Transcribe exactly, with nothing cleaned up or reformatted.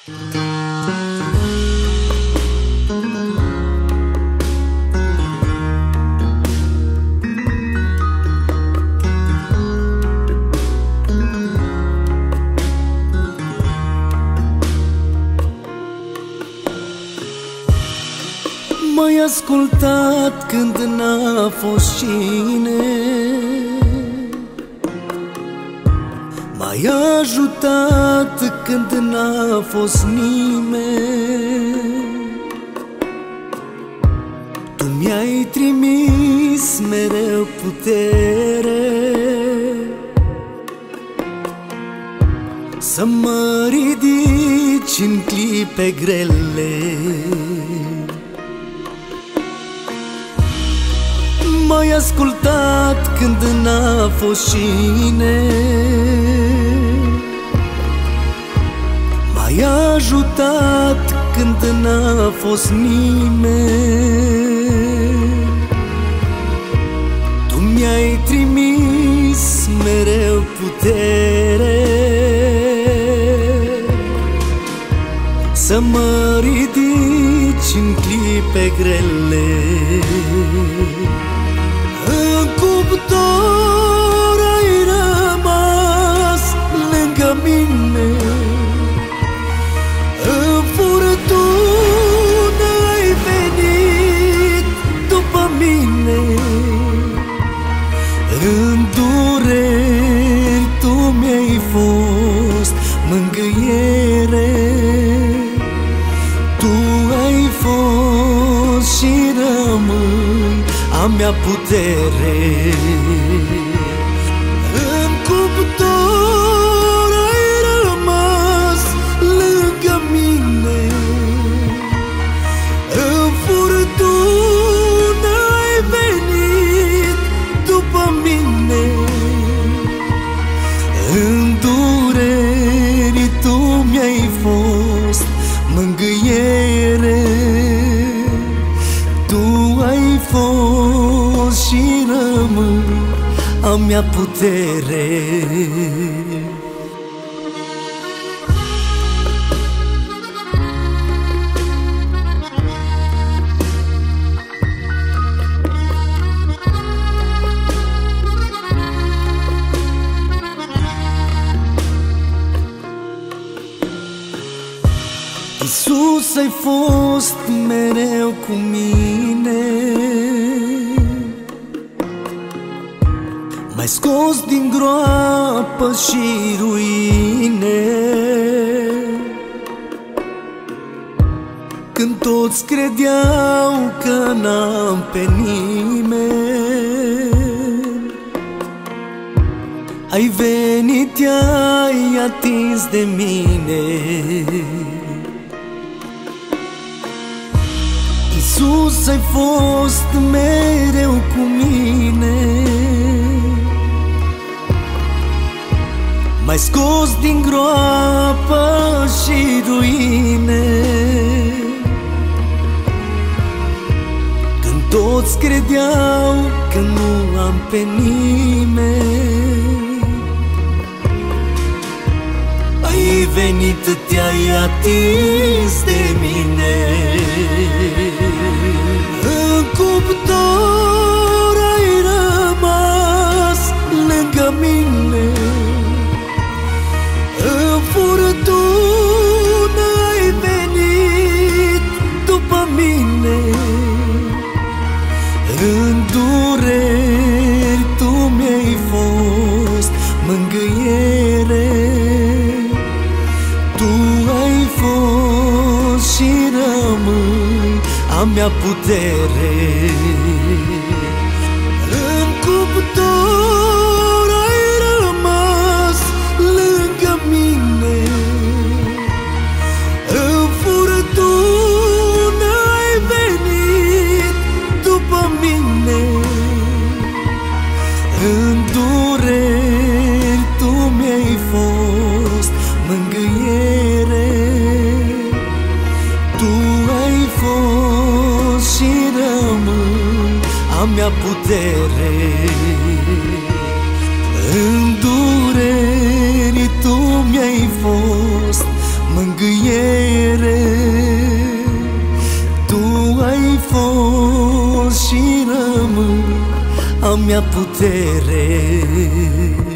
M-ai ascultat când n-a fost cine, m-ai ajutat când n-a fost nimeni. Tu mi-ai trimis mereu putere să mă ridici în clipe grele. M-ai ascultat când n-a fost cine, m-ai ajutat când n-a fost nimeni. Tu mi-ai trimis mereu putere să mă ridici în clipe grele. În cuptor ai rămas lângă mine, în furtună ai venit după mine, în dureri tu mi-ai fost mângâiere. Tu ai fost și rămâi a mea putere. În cuptor ai rămas lângă mine, în furtună ai venit după mine, în dureri tu mi-ai fost mângâiere. Tu ai fost și rămâi a mea putere. Iisus, ai fost mereu cu mine, m-ai scos din groapă și ruine, când toți credeau că n-am pe nimeni. Ai venit, te-ai atins de mine. Iisus, ai fost mereu cu mine, m-ai scos din groapă și ruine, când toți credeau că nu am pe nimeni. Ai venit, te-ai atins de mine, în cuptor ai rămas lângă mine, în furtună ai venit după mine, în dureri tu mi-ai fost mângâiere. Tu ai fost și rămâi a mea putere. În cuptor ai rămas lângă mine, în furtună ai venit după mine, în dureri tu mi-ai fost mângâiere. Tu ai fost și rămâi a mea putere. În dureri tu mi-ai fost mângâiere. fost și rămân a mea putere.